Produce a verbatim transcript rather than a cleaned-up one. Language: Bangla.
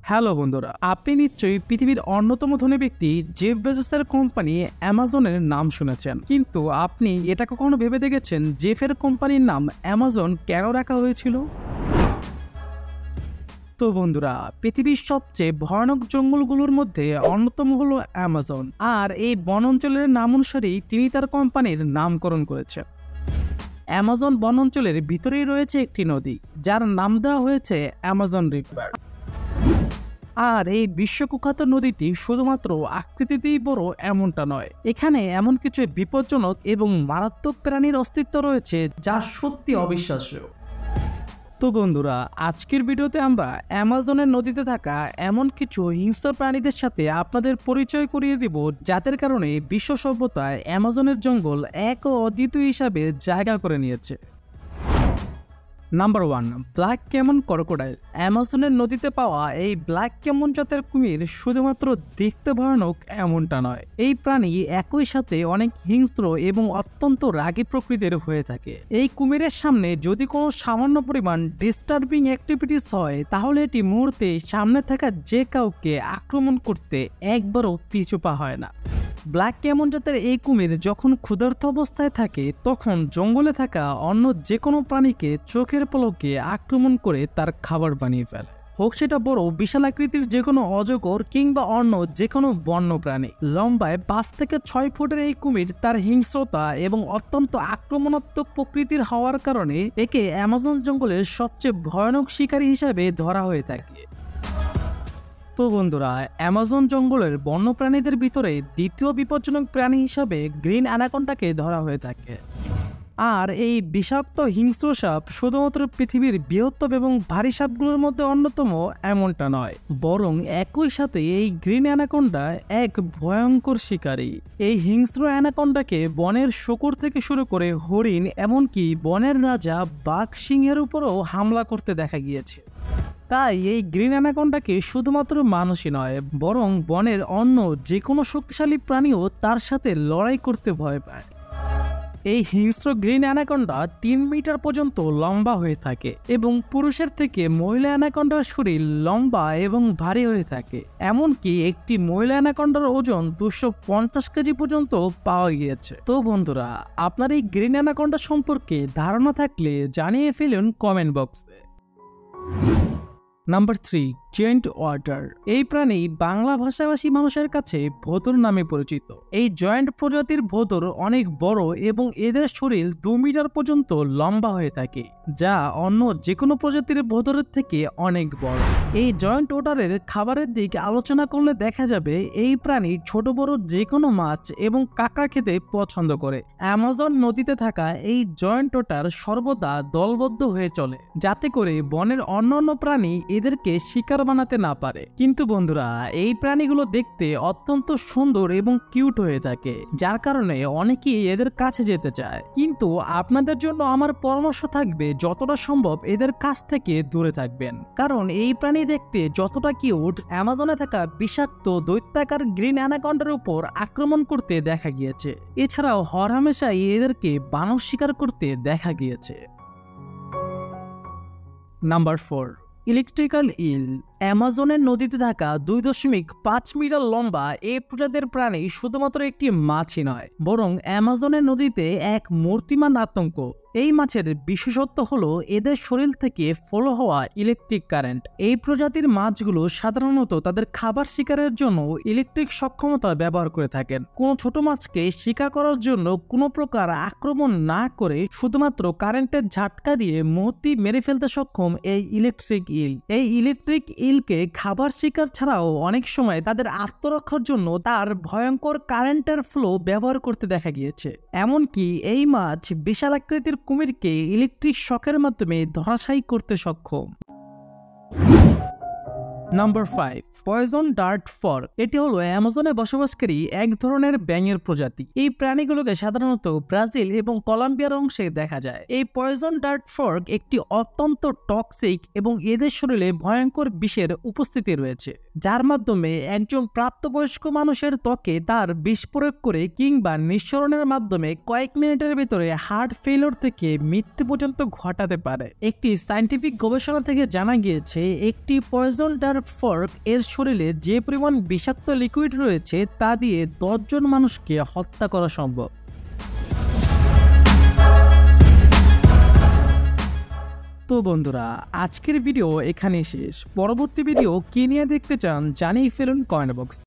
হ্যালো বন্ধুরা, আপনি নিশ্চয়ই পৃথিবীর অন্যতম ধনী ব্যক্তি জেফ বেজোসের কোম্পানি অ্যামাজনের নাম শুনেছেন, কিন্তু আপনি এটা কখনো ভেবে দেখেছেন জেফের কোম্পানির নাম অ্যামাজন কেন রাখা হয়েছিল? তো বন্ধুরা, পৃথিবীর সবচেয়ে ভয়ানক জঙ্গলগুলোর মধ্যে অন্যতম হলো অ্যামাজন, আর এই বন অঞ্চলের নাম অনুসারেই তিনি তার কোম্পানির নামকরণ করেছেন। অ্যামাজন বন অঞ্চলের ভিতরেই রয়েছে একটি নদী, যার নাম দেওয়া হয়েছে অ্যামাজন রিভার। আর এই বিশ্বকুখ্যাত নদীটি শুধুমাত্র আকৃতিতেই বড় এমনটা নয়, এখানে এমন কিছু বিপজ্জনক এবং মারাত্মক প্রাণীর অস্তিত্ব রয়েছে যা সত্যি অবিশ্বাস্য। তো বন্ধুরা, আজকের ভিডিওতে আমরা অ্যামাজনের নদীতে থাকা এমন কিছু হিংস্র প্রাণীদের সাথে আপনাদের পরিচয় করিয়ে দিব, যাদের কারণে বিশ্ব সভ্যতায় অ্যামাজনের জঙ্গল এক ও অদ্বিতীয় হিসাবে জায়গা করে নিয়েছে। Number one, black caiman crocodile. অ্যামাজনের নদীতে পাওয়া এই ব্ল্যাক ক্যামন জাতের কুমির শুধুমাত্র দেখতে ভয়ানক এমনটা নয়, এই প্রাণী একই সাথে অনেক হিংস্র এবং অত্যন্ত রাগী প্রকৃতির হয়ে থাকে। এই কুমিরের সামনে যদি কোনো সামান্য পরিমাণ ডিস্টার্বিং অ্যাক্টিভিটিস হয়, তাহলে এটি মুহূর্তে সামনে থাকা যে কাউকে আক্রমণ করতে একবারও পিছু পা হয় না। ব্ল্যাক ক্যামন জাতের এই কুমির যখন ক্ষুধার্ত অবস্থায় থাকে, তখন জঙ্গলে থাকা অন্য যে কোনো প্রাণীকে চোখের পলকে আক্রমণ করে তার খাবার বানিয়ে ফেলে, হোক সেটা বড় বিশাল আকৃতির যে কোনো অজগর কিংবা অন্য যে কোনো বন্য প্রাণী। লম্বায় পাঁচ থেকে ছয় ফুটের এই কুমির তার হিংস্রতা এবং অত্যন্ত আক্রমণাত্মক প্রকৃতির হওয়ার কারণে একে অ্যামাজন জঙ্গলের সবচেয়ে ভয়ানক শিকারী হিসাবে ধরা হয়ে থাকে। তো বন্ধুরা, অ্যামাজন জঙ্গলের বন্যপ্রাণীদের ভিতরে দ্বিতীয় বিপজ্জনক প্রাণী হিসাবে গ্রিন অ্যানাকোন্ডাকে ধরা হয়ে থাকে। আর এই বিষাক্ত হিংস্র সাপ শুধুমাত্র পৃথিবীর বৃহত্তম এবং ভারী সাপগুলোর মধ্যে অন্যতম এমনটা নয়, বরং একই সাথে এই গ্রিন অ্যানাকোন্ডা এক ভয়ঙ্কর শিকারী। এই হিংস্র অ্যানাকোন্ডাকে বনের শূকর থেকে শুরু করে হরিণ, এমনকি বনের রাজা বাঘ সিংহের উপরও হামলা করতে দেখা গিয়েছে। তাই এই গ্রিন অ্যানাকোন্ডাকে শুধুমাত্র মানুষই নয়, বরং বনের অন্য যে কোনো শক্তিশালী প্রাণীও তার সাথে লড়াই করতে ভয় পায়। এই হিংস্র গ্রিন অ্যানাকোন্ডা তিন মিটার পর্যন্ত লম্বা হয়ে থাকে এবং পুরুষের থেকে মহিলা অ্যানাকোন্ডার শরীর লম্বা এবং ভারী হয়ে থাকে। এমনকি একটি মহিলা অ্যানাকোন্ডার ওজন দুশো পঞ্চাশ কেজি পর্যন্ত পাওয়া গিয়েছে। তো বন্ধুরা, আপনার এই গ্রিন অ্যানাকোন্ডা সম্পর্কে ধারণা থাকলে জানিয়ে ফেলুন কমেন্ট বক্সে। Number three, giant otter. এই প্রাণী বাংলা ভাষাভাষী মানুষের কাছে ভোঁদর নামে পরিচিত। এই জয়েন্ট প্রজাতির ভোঁদর অনেক বড় এবং এদের শরীর দু মিটার পর্যন্ত লম্বা হয়ে থাকে, যা অন্য যে কোনো প্রজাতির ভোঁদরের থেকে অনেক বড়। এই জয়েন্ট ওয়াটারের খাবারের দিক আলোচনা করলে দেখা যাবে এই প্রাণী ছোট বড় যে কোনো মাছ এবং কাঁকড়া খেতে পছন্দ করে। অ্যামাজন নদীতে থাকা এই জয়েন্ট ওয়াটার সর্বদা দলবদ্ধ হয়ে চলে, যাতে করে বনের অন্যান্য প্রাণী এদেরকে শিকার বানাতে না পারে। কিন্তু বন্ধুরা, এই প্রাণীগুলো দেখতে অত্যন্ত সুন্দর এবং কিউট হয়ে থাকে, যার কারণে অনেকেই এদের কাছে যেতে চায়। কিন্তু আপনাদের জন্য আমার পরামর্শ থাকবে, যতটা সম্ভব এদের কাছ থেকে দূরে থাকবেন, কারণ এই প্রাণী দেখতে যতটা কিউট, অ্যামাজনে থাকা বিষাক্ত দৈত্যাকার গ্রিন অ্যানাকোন্ডার উপর আক্রমণ করতে দেখা গিয়েছে। এছাড়াও হরহামেশাই এদেরকে বানর শিকার করতে দেখা গিয়েছে। Number four, electrical eel. অ্যামাজনের নদীতে থাকা দুই দশমিক পাঁচ মিটার লম্বা এই প্রজাতির প্রাণী শুধুমাত্র একটি মাছই নয়, বরং অ্যামাজনের নদীতে এক মূর্তিমান আতঙ্ক। এই মাছের বিশেষত্ব হলো এদের শরীর থেকে ফলো হওয়া ইলেকট্রিক কারেন্ট। এই প্রজাতির মাছগুলো সাধারণত তাদের খাবার শিকারের জন্য ইলেকট্রিক সক্ষমতা ব্যবহার করে থাকেন। কোনো ছোট মাছকে শিকার করার জন্য কোনো প্রকার আক্রমণ না করে শুধুমাত্র কারেন্টের ঝাটকা দিয়ে মুহূর্তে মেরে ফেলতে সক্ষম এই ইলেকট্রিক ইল। এই ইলেকট্রিক ইলকে খাবার শিকার ছাড়াও অনেক সময় তাদের আত্মরক্ষার জন্য তার ভয়ঙ্কর কারেন্টের ফ্লো ব্যবহার করতে দেখা গিয়েছে। এমনকি এই মাছ বিশাল আকৃতির কুমিরকে ইলেকট্রিক শকের মাধ্যমে ধরাশায়ী করতে সক্ষম। Number five, poison dart frog. এটি হলো অ্যামাজনে বসবাসকারী এক ধরনের ব্যাঙের প্রজাতি। এই প্রাণীগুলোকে সাধারণত ব্রাজিল এবং কলম্বিয়ার অংশে দেখা যায়। এই পয়জন ডার্ট ফর্ক একটি অত্যন্ত টক্সিক এবং এদের শরীরে ভয়ঙ্কর বিষের উপস্থিতি রয়েছে, যার মাধ্যমে একজন প্রাপ্তবয়স্ক মানুষের ত্বকে তার বিষ প্রয়োগ করে কিংবা নিঃসরণের মাধ্যমে কয়েক মিনিটের ভিতরে হার্ট ফেলিওর থেকে মৃত্যু পর্যন্ত ঘটাতে পারে। একটি সায়েন্টিফিক গবেষণা থেকে জানা গিয়েছে, একটি পয়জন ডার্ট টাইগার ফর্ক এর শরীরে যে পরিমাণ বিষাক্ত লিকুইড রয়েছে তা দিয়ে দশজন মানুষকে হত্যা করা সম্ভব। তো বন্ধুরা, আজকের ভিডিও এখানেই শেষ। পরবর্তী ভিডিও কি নিয়ে দেখতে চান জানিয়ে ফেলুন কমেন্ট বক্স।